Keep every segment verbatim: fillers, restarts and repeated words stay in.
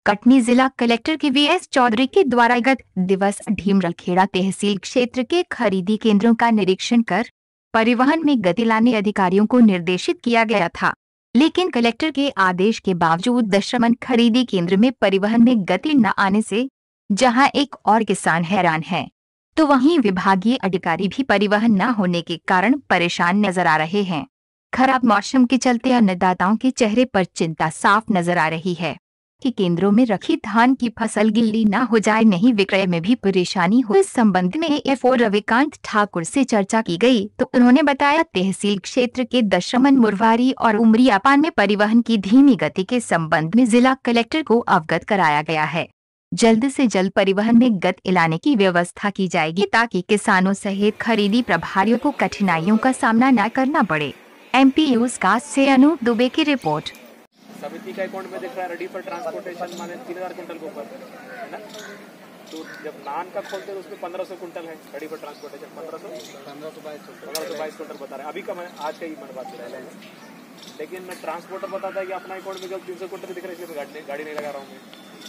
कटनी जिला कलेक्टर के V S Chaudhary के द्वारा गत दिवस ढीमरखेड़ा तहसील क्षेत्र के खरीदी केंद्रों का निरीक्षण कर परिवहन में गति लाने अधिकारियों को निर्देशित किया गया था। लेकिन कलेक्टर के आदेश के बावजूद दशमन खरीदी केंद्र में परिवहन में गति न आने से जहां एक और किसान हैरान है, तो वहीं विभागीय अधिकारी भी परिवहन न होने के कारण परेशान नजर आ रहे हैं। खराब मौसम के चलते अन्नदाताओं के चेहरे पर चिंता साफ नजर आ रही है कि केंद्रों में रखी धान की फसल गिल्ली न हो जाए, नहीं विक्रय में भी परेशानी हो। इस संबंध में एफ ओ रविकांत ठाकुर से चर्चा की गई तो उन्होंने बताया, तहसील क्षेत्र के दशमन, मुरवारी और उमरियापान में परिवहन की धीमी गति के संबंध में जिला कलेक्टर को अवगत कराया गया है। जल्द से जल्द परिवहन में गति लाने की व्यवस्था की जाएगी ताकि किसानों सहित खरीदी प्रभारियों को कठिनाइयों का सामना न करना पड़े। एम पी न्यूज कास्ट से अनूप दुबे की रिपोर्ट। समिति का अकाउंट में दिख रहा है रेडी फॉर ट्रांसपोर्टेशन माने तीन हजार कुंटल के ऊपर है ना। तो जब नान का खोलते हैं तो उसमें पंद्रह सौ कुंटल है रेडी फॉर ट्रांसपोर्टेशन, पंद्रह सौ पंद्रह सौ बाईस पंद्रह सौ बाईस कुंटल बता रहे हैं अभी का। मैं आज का ही मन बात कर रहा है, लेकिन ट्रांसपोर्टर बताता है कि अपना अकाउंट में जब तीन सौ कुंटल दिख रहा है इसलिए गाड़ी गाड़ी नहीं लगा रहा हूँ मैं।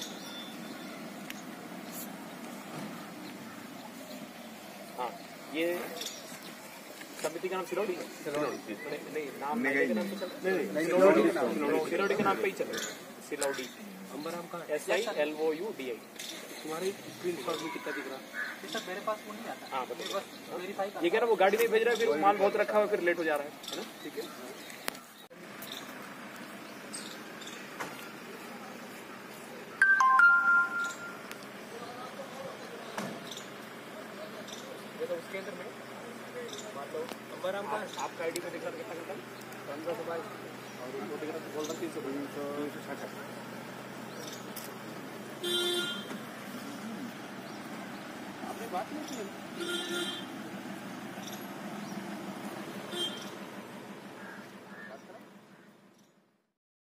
हाँ, ये समिति का नाम सिलौड़ी नहीं, नाम सिलौड़ी के नाम पे ही चले। सिलौड़ी अंबराम का S I L O U D I. तुम्हारे स्क्रीन शॉट में कितना दिख रहा है? मेरे पास वो नहीं आता। हाँ बताइए, ये कह रहा वो गाड़ी नहीं भेज रहा है, फिर माल बहुत रखा हुआ, फिर लेट हो जा रहा है ना। ठीक है, तो उसके अंदर में मान लो अंबराम का आपका आईडी में दिख रहा कितना कुंटल? पंद्रह सौ बाईस और उनको दिख रहा बोल रहा तीन सौ तीन सौ साठ। आपने बात नहीं की।